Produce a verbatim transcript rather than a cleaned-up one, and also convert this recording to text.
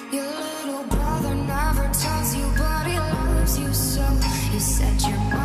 Your little brother never tells you, but he loves you so. You said you're